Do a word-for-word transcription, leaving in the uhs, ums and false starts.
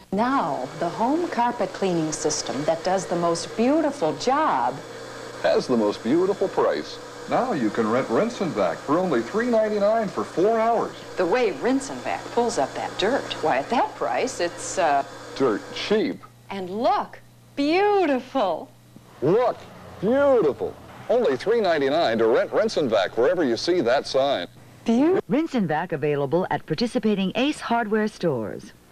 Now, the home carpet cleaning system that does the most beautiful job has the most beautiful price. Now you can rent Rinse-N-Vac for only three ninety-nine for four hours. The way Rinse-N-Vac pulls up that dirt, why, at that price, it's, uh... dirt cheap. And look, beautiful. Look, beautiful. Only three ninety-nine to rent Rinse-N-Vac wherever you see that sign. Beautiful. Rinse-N-Vac available at participating Ace Hardware stores.